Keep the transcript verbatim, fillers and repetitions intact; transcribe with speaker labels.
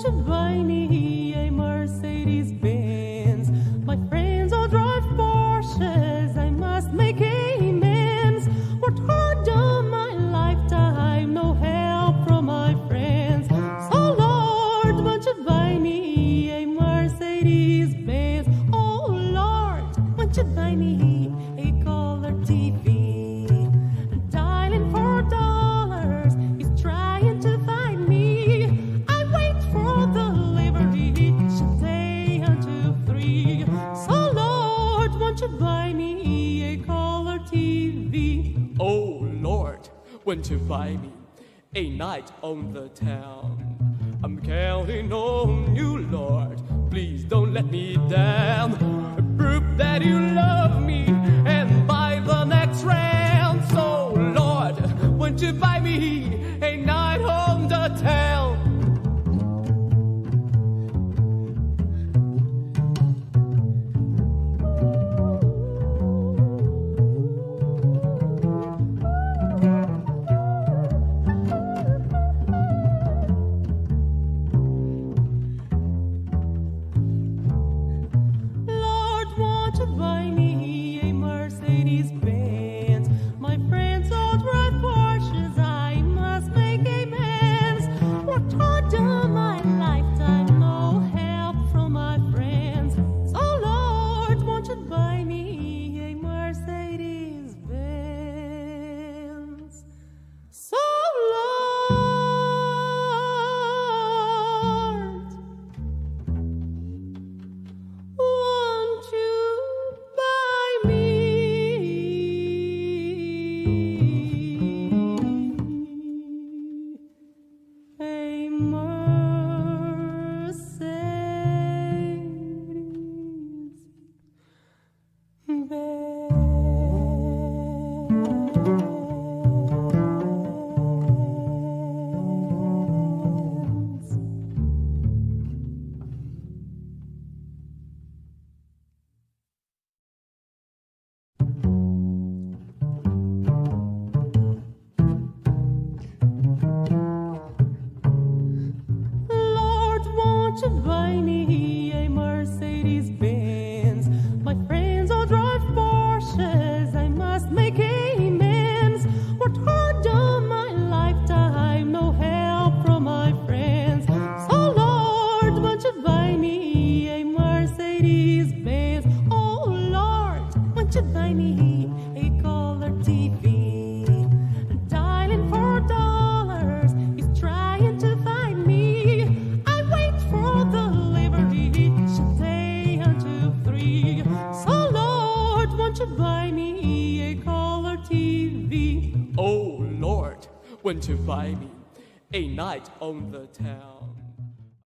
Speaker 1: you buy me a Mercedes Benz? My friends all drive Porsches, I must make amends. Worked hard on my lifetime, no help from my friends. So Lord, won't you buy me a Mercedes Benz? Oh Lord, won't you buy me a color T V? Dialing for dollars, he's trying to find me. I wait for the Liberty, should day until three. So Lord, won't you buy me a color T V?
Speaker 2: Oh Lord, won't you buy me a night on the town? I'm counting on you, Lord, please don't let me down. Prove that you love me and buy the next round. So Lord, won't you buy me a night on the town?
Speaker 1: To buy me a Mercedes Benz. My friends all drive Porsches, I must make amends. Worked hard on my lifetime, no help from my friends. So Lord, won't you buy me a Mercedes Benz? So Lord, won't you to buy me a Mercedes Benz? My friends all drive Porsches, I must make amends. Worked hard on my lifetime, no help from my friends. So Lord, won't you buy me a Mercedes Benz? Oh Lord, won't you buy me a color T V? Dialing for dollars, he's trying to find me. For the Liberty, should day until three. So Lord, won't you buy me a color T V?
Speaker 2: Oh Lord, won't you buy me a night on the town?